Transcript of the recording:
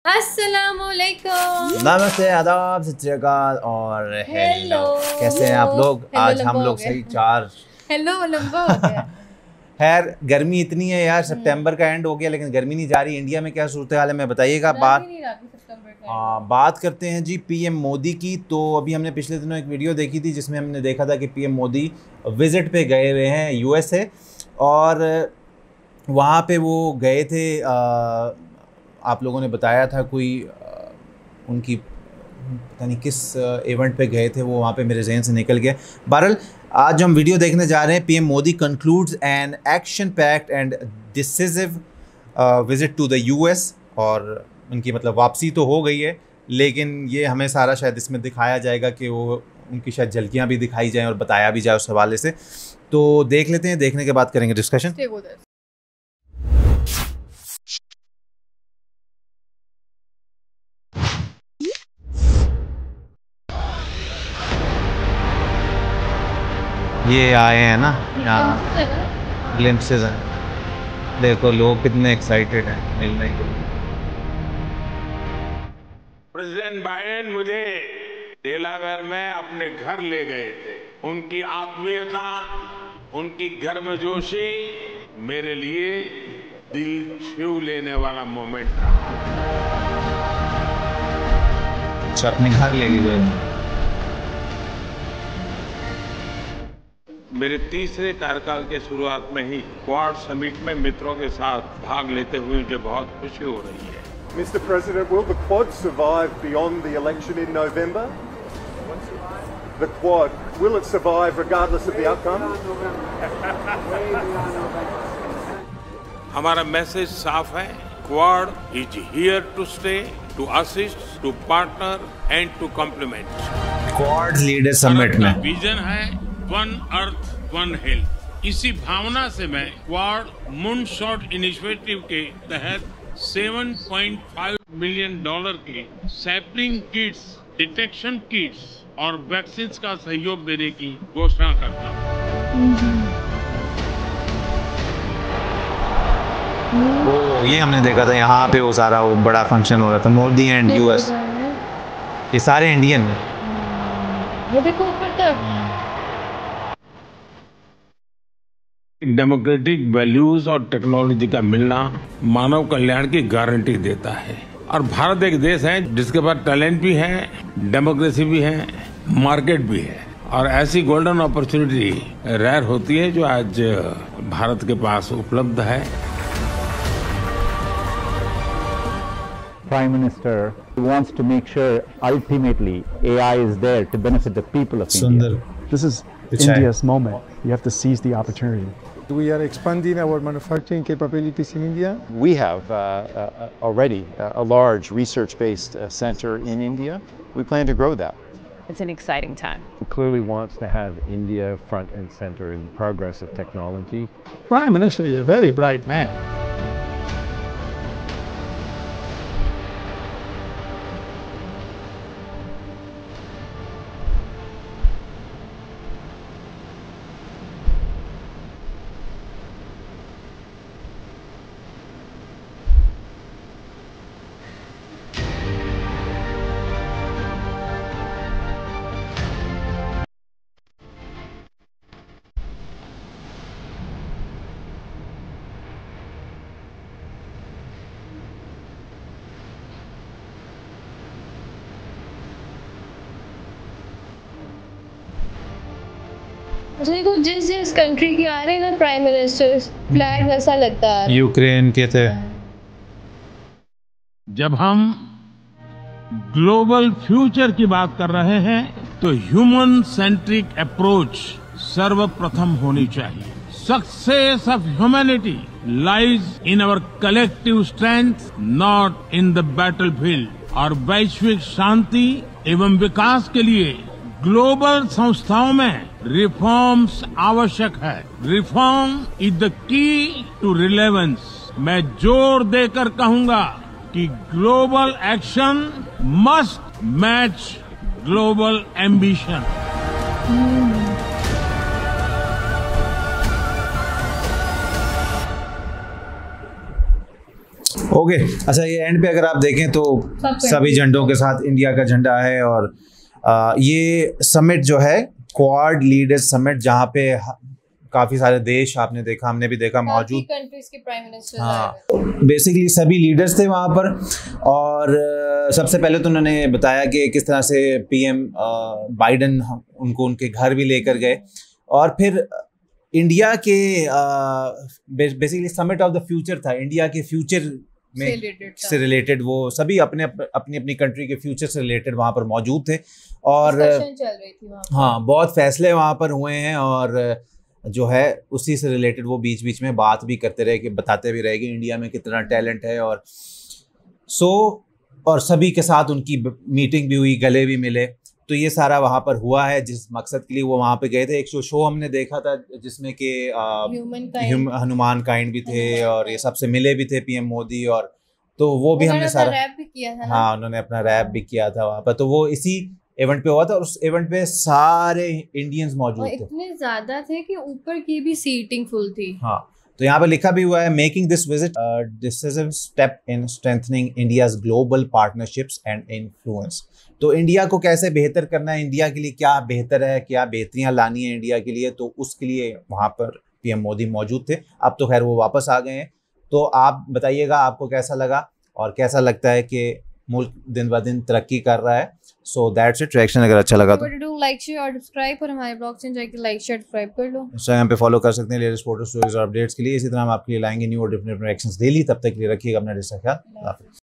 अस्सलामुअलैकुम। नमस्ते, आदाब, सत श्री अकाल और हेलो। कैसे हैं आप लोग? आज हम लोग सही चार हेलो लंबा हो गया। खैर, गर्मी इतनी है यार, सितंबर का एंड हो गया लेकिन गर्मी नहीं जा रही। इंडिया में क्या सूरत हाल है मैं बताइएगा। बात करते हैं जी पीएम मोदी की। तो अभी हमने पिछले दिनों एक वीडियो देखी थी जिसमें हमने देखा था कि पीएम मोदी विजिट पे गए हुए हैं यूएसए, और वहाँ पे वो गए थे। आप लोगों ने बताया था कोई उनकी पता नहीं किस इवेंट पे गए थे, वो वहाँ पे मेरे जहन से निकल गया। बहरहाल आज हम वीडियो देखने जा रहे हैं। PM Modi concludes an action packed and decisive visit to the US, और उनकी मतलब वापसी तो हो गई है लेकिन ये हमें सारा शायद इसमें दिखाया जाएगा कि वो उनकी शायद झलकियाँ भी दिखाई जाएँ और बताया भी जाए उस हवाले से। तो देख लेते हैं, देखने के बाद करेंगे डिस्कशन। ये आए हैं ना यहाँ, ग्लिम्पसेस हैं। देखो लोग कितने एक्साइटेड हैं मिलने के लिए। प्रेसिडेंट बाइडेन मुझे डेलावेयर में अपने घर ले गए थे। उनकी आत्मीयता, उनकी गर्मजोशी मेरे लिए दिल छू लेने वाला मोमेंट था। अच्छा, अपने घर ले गए। मेरे तीसरे कार्यकाल के शुरुआत में ही क्वाड समिट में मित्रों के साथ भाग लेते हुए मुझे बहुत खुशी हो रही है। Mr. President, will the Quad survive beyond the election in November? The Quad, will it survive regardless of the outcome? हमारा मैसेज साफ है, Quad is here to stay, to assist, to partner and to complement. Quad leader summit में vision है one earth one health. इसी भावना से मैं quad moonshot initiative के तहत $7.5 मिलियन की सैपलिंग किट्स, डिटेक्शन किट्स और वैक्सीन का सहयोग देने की घोषणा करता हूँ। वो ये हमने देखा था यहाँ पे, वो सारा वो बड़ा फंक्शन हो रहा था, मोदी एंड यूएस, ये सारे इंडियन हैं। वो देखो ऊपर तक। डेमोक्रेटिक वैल्यूज और टेक्नोलॉजी का मिलना मानव कल्याण की गारंटी देता है। और भारत एक देश है जिसके पास टैलेंट भी है, डेमोक्रेसी भी है, मार्केट भी है, और ऐसी गोल्डन अपॉर्चुनिटी रेयर होती है जो आज भारत के पास उपलब्ध है। Prime Minister wants to make sure ultimately AI is there to benefit the people of India. This is India's moment. You have to seize the opportunity. We are expanding our manufacturing capabilities in India. We have already a large research-based center in India. We plan to grow that. It's an exciting time. He clearly wants to have India front and center in progress of technology. Prime Minister is a very bright man. देखो जिस जिस country के आ रहे हैं ना prime minister, flag ऐसा लगता है। यूक्रेन के थे। जब हम ग्लोबल फ्यूचर की बात कर रहे हैं तो ह्यूमन सेंट्रिक अप्रोच सर्वप्रथम होनी चाहिए। Success of humanity lies in our collective strength, not in the battlefield. और वैश्विक शांति एवं विकास के लिए ग्लोबल संस्थाओं में रिफॉर्म्स आवश्यक है। Reform is the key to relevance. मैं जोर देकर कहूंगा कि global action must match global ambition. Okay अच्छा, ये एंड पे अगर आप देखें तो सभी झंडों के साथ इंडिया का झंडा है। और ये समिट जो है क्वाड लीडर्स समिट, जहाँ पे काफ़ी सारे देश आपने देखा, हमने भी देखा मौजूद, कंट्रीज के प्राइम मिनिस्टर, हाँ बेसिकली सभी लीडर्स थे वहाँ पर। और सबसे पहले तो उन्होंने बताया कि किस तरह से पीएम बाइडन उनको उनके घर भी लेकर गए। और फिर इंडिया के basically summit of the future था, इंडिया के फ्यूचर में से रिलेटेड वो सभी अपनी अपनी कंट्री के फ्यूचर से रिलेटेड वहाँ पर मौजूद थे। और चल रही थी वहाँ पर। हाँ बहुत फैसले वहाँ पर हुए हैं, और जो है उसी से रिलेटेड वो बीच बीच में बात भी करते रहे, कि बताते भी रहे कि इंडिया में कितना टैलेंट है। और और सभी के साथ उनकी मीटिंग भी हुई, गले भी मिले। तो ये सारा वहाँ पर हुआ है जिस मकसद के लिए वो वहाँ पे गए थे। एक शो हमने देखा था जिसमें कि हनुमान काइंड भी थे, और ये सबसे मिले भी थे पीएम मोदी। और तो वो भी हमने सारा रैप भी किया था ना? हाँ उन्होंने अपना रैप भी किया था वहाँ पर। तो वो इसी इवेंट पे हुआ था, और उस इवेंट पे सारे इंडियंस मौजूद थे, इतने ज्यादा थे कि ऊपर की भी सीटिंग फुल थी। हाँ तो यहाँ पे लिखा भी हुआ है, making this visit decisive step in strengthening India's global partnerships and influence. तो इंडिया को कैसे बेहतर करना है, इंडिया के लिए क्या बेहतर है, क्या बेहतरियाँ लानी है इंडिया के लिए, तो उसके लिए वहाँ पर पीएम मोदी मौजूद थे। अब तो खैर वो वापस आ गए हैं। तो आप बताइएगा आपको कैसा लगा, और कैसा लगता है कि मुल्क दिन ब दिन तरक्की कर रहा है। So that's it. रिएक्शन अगर अच्छा लगा तो डू लाइक शेयर और सब्सक्राइब, और हमारे ब्लॉग से जाके लाइक शेयर सब्सक्राइब कर लो। इंस्टाग्राम पे फॉलो कर सकते हैं लेटेस्ट फोटो स्टोरीज और अपडेट्स के लिए। इसी तरह हम आपके लिए लाएंगे न्यू और डिफरेंट रिएक्शंस डेली। तब तक के लिए रखिएगा अपना ख्याल।